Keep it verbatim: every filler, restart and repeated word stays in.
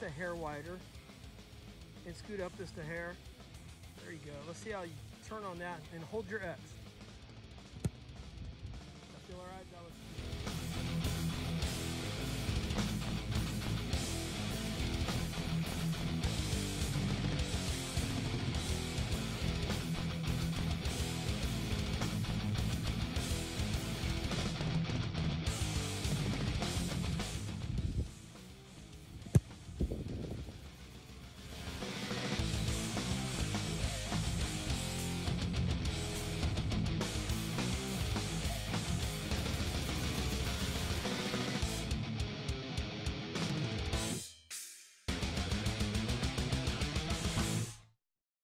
just a hair wider and scoot up just a hair. There you go. Let's see how you turn on that and hold your X. That feel all right? That was